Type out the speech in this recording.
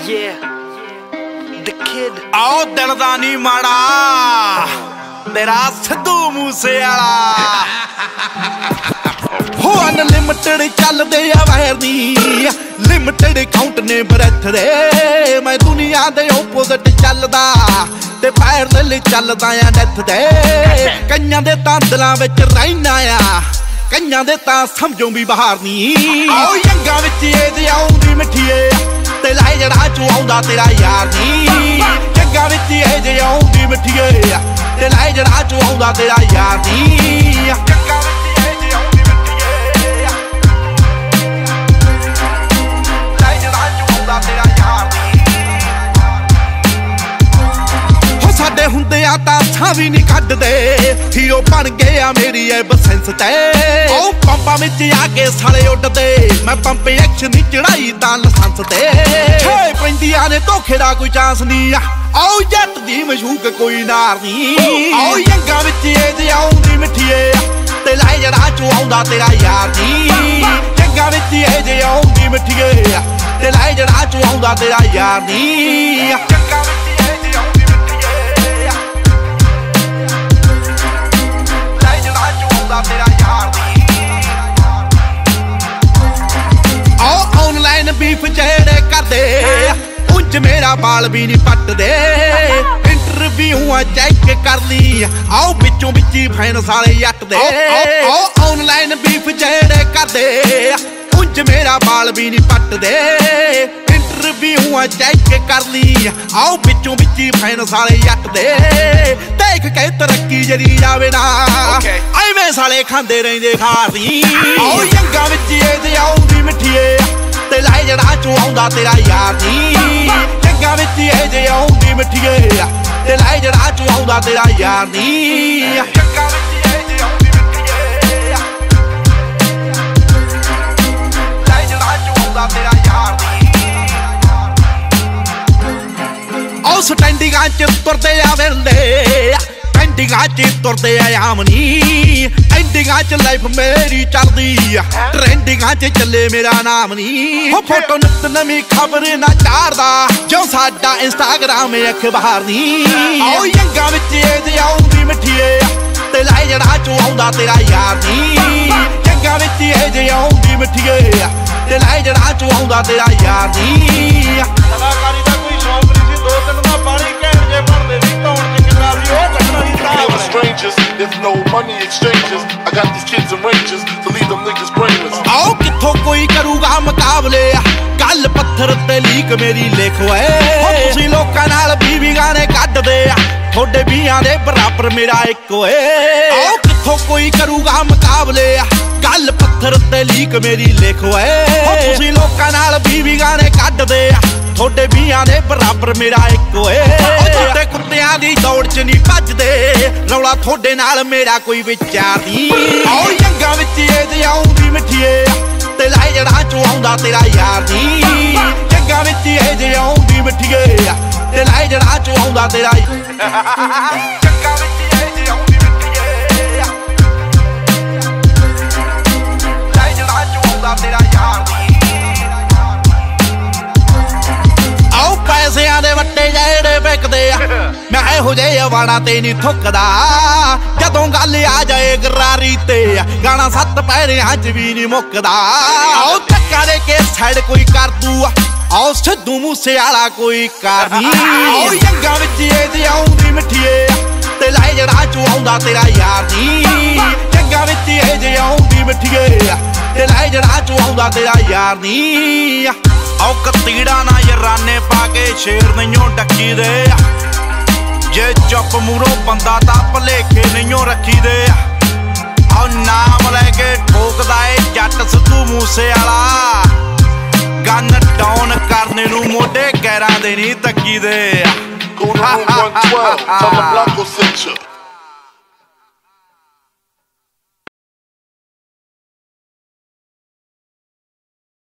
आओ दिल दा नी माड़ा तेरा सिद्धू मूसेवाला हो अनलिमिटेड चलदे आ वायर नी लिमिटेड काउंट ने ब्रैथ दे मैं दुनिया दे ओपोजिट चलदा ते पैरल चलदा आ डेथ दे कईयां दे तां दिलां विच रहिना आ कईयां दे तां समझो भी बाहर नी आओ यंगा विच ए आउंदी मिठीए ते लाई जड़ा चो आउंदा तेरा यार नी यंगा विच ए आउंदी मिठीए ते लाई जड़ा चो आउंदा तेरा यार नी यंगा विच ए आउंदी मिठीए लाई जड़ा चो आउंदा तेरा यार नी हो साडे हुंदे आ तां सां भी नहीं कड्डदे हीरो बन गए आ मेरी ए बसेंस ते ओ पंपा विच आके साले उड्डदे मैं पंप एक्शन दी चढ़ाई तां लाइसेंस ते छे पैंदियां ने धोखे दा कोई चांस नहीं आओ जट दी मशूक कोई नार नहीं आओ यंगा विच ए आउंदी मिठीए ते लाई जड़ा चो आउंदा तेरा यार नहीं यंगा विच ए आउंदी मिठीए ते लाई जड़ा चो आउंदा तेरा यार नहीं यंगा विच ए आउंदी मिठीए लाई जड़ा चो आउंदा तेरा यार नहीं आओ ऑनलाइन बीफ जेड़े करदे उंज मेरा बाल भी नहीं पटदे इंटरव्यू चेक कर ली आओ बिचों बिची फैन सारे जट दे आओ ऑनलाइन बीफ जेड़े करदे उंज मेरा बाल भी नहीं पटदे इंटरव्यू चेक कर ली आओ बिचों बिची फैन सारे जट दे देख के तरक्की जरी जावे ना एवें साले खांदे रहिंदे खारी आओ यंगा विच ए आउंदी मिठीए ते लाई जड़ा चो आउंदा तेरा यार नी यंगा विच ए आउंदी मिठीए ते लाई जड़ा चो आउंदा तेरा यार नी यंगा विच ए आउंदी मिठीए लाई जड़ा चो आउंदा तेरा यार नी ओ स्टैंडिंगां च तुरदे आ वेंदे एंडिंगां च तुरदे आ आमनी एंडिंगां च लाइफ मेरी चलदी ट्रेंडिंगां च चले मेरा नाम नी हो फोटो नित नवी खबर ना चारदा जो साडा इंस्टाग्राम अखबार नी आओ यंगा विच ए आउंदी मिठीए ते लाई जड़ा चो आउंदा तेरा यार नी यंगा विच ए आउंदी मिठीए ते लाई जड़ा चो आउंदा तेरा यार नी कलाकारी दा कोई शौक नहीं सी दो तीन दा पानी कहण जे भरदे सी तौण च कितना सी ओ कटना नहीं strangers, if no money exchanges, I got these kids and ranges to leave them niggas brainless. आओ किथों कोई करूगा मुकाबले गल पत्थर ते लीक मेरी लिख ओए तुसी लोकां नाल 20 गाने कड्डदे थोड़े 20 दे बराबर मेरा एक ओए आओ किथों कोई करूगा मुकाबले गल पत्थर ते लीक मेरी लिख ओए तुसी लोकां नाल 20 गाने कड्डदे थोड़े 20 दे बराबर मेरा एक ओए छोटे कुत्तियां दी दौड़ च नहीं भजदे रौला थोड़े नाल मेरा कोई विचार नहीं आओ यंगा विच ए आउंदी मिठीए ते लाई जड़ा चो आउंदा तेरा यार नहीं यंगा विच ए आउंदी मिठीए ते लाई जड़ा चो आउंदा तेरा यंगा विच ए आउंदी मिठीए लाई जड़ा चो आउंदा तेरा यार नहीं आओ पैसियां दे वट्टे जेड़े विकदे मैं इहो जिहे वाणा ते नहीं थुकदा जदों गल आ जाए गरारी ते गाना 7 पैरियां च भी नहीं मुकदा आओ धक्का दे के साइड कोई कर दू आओ सिद्धू मूसेवाला कोई कर नी आओ यंगा विच ए आउंदी मिठीए ते लाई जड़ा चो आउंदा तेरा यार नी यंगा विच ए आउंदी मिठीए ते लाई जड़ा चो आउंदा तेरा यार नी आओ कतीड़ा ना यराने पाके शेर नहीं डकी दे जे चुप मूरों बंदा ता भलेखे नहीं रखी दे आओ नाम लैके ठोकदा ए जट सिद्धू मूसेवाला गन डाउन करने नू मोढे गैरां दे नहीं तकी दे Go to room 112, tell the Blanco sent you.